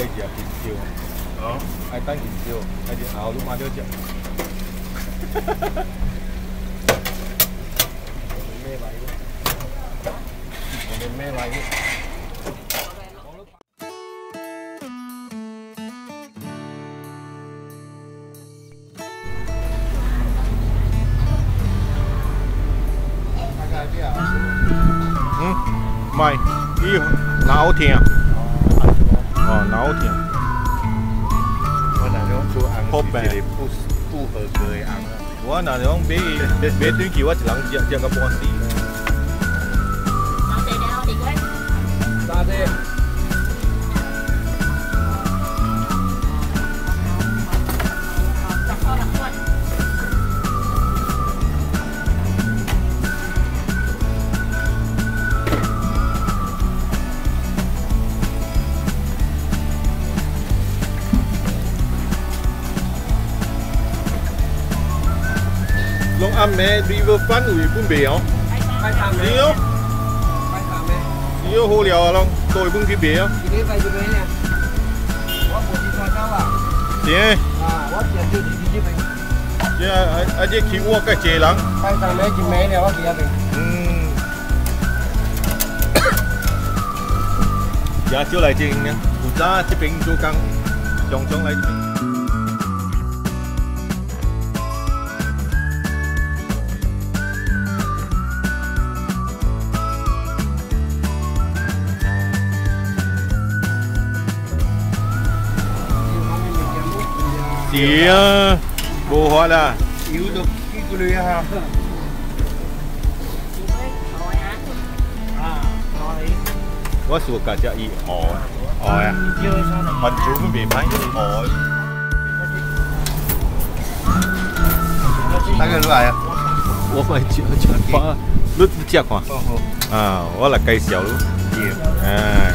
食香蕉。哦，爱等香蕉，爱日后你买了食。咩来嘅？我哋咩来嘅？ 唔係，伊腦痛。哦，腦痛。我那種做紅是不合格的紅啊。我那種買短期，我一人食個半死。沙爹。 Long Ame Riverfront 有本賣哦，是哦，是哦好料啊，啷多一本去賣哦。幾禮拜就賣咧？我冇去參加啦。點？啊，我淨係自己賣。即係即去我個濟人。快上賣就賣了，我幾日賣？也少嚟正嘅，負責這邊做工，常常嚟這邊。 是啊，冇法啦。要到幾個女啊？我數價只一鵝啊，民主嗰邊買鵝。哪個來啊？我咪食花，你食看。啊，我嚟介紹你。啊。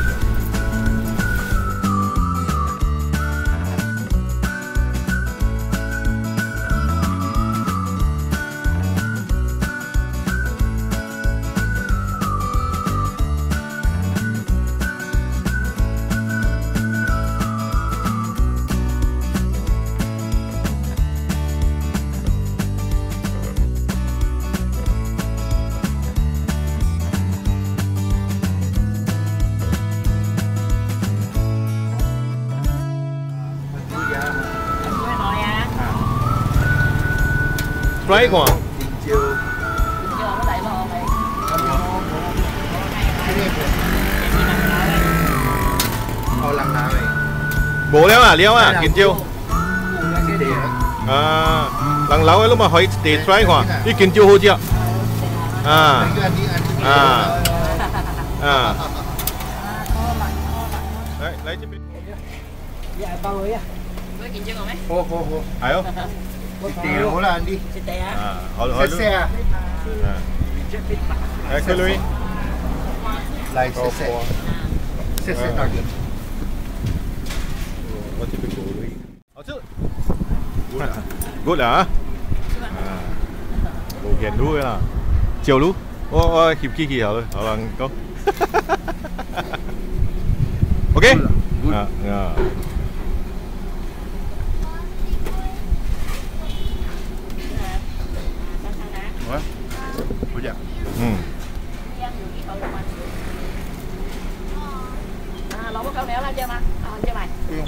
Try 看。冇了啊，了啊，香蕉。啊，人老嘅你咪可以地 try 看，啲香蕉好食。啊。嚟這邊。包佢啊！嗰啲香蕉講咩？好。係哦。 Tiều hổ là đi. Hỏi xe. Cái lưới. Lại xe. Xe đặc biệt. Có thể cổ lưới. Ở trước. Good hả? Bộ kèn đuôi là. Chiều lú. Ôi, kịp kia kìa rồi. Họ bằng có. Ok. Lẩu có cậu néo lên chưa mà? Chưa mày? Chưa.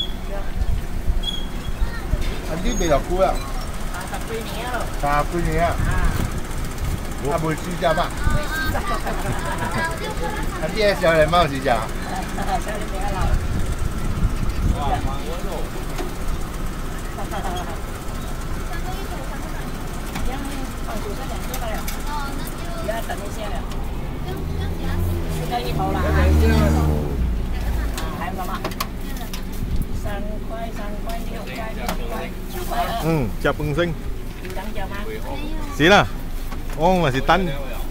Anh biết bây giờ cua à? Sạp quy nhé rồi. Sạp quy nhé. À buổi chiều chả bạn. Anh biết sao lại mau chiều chả? Sao lại bé lẩu? Còn chủ sách trước đây à? Dạ, tận đi xe này. Đây như thầu là 25啊，3塊6塊6塊，9塊。 食本身。 要等隻嗎？ 是啦，我咪是等。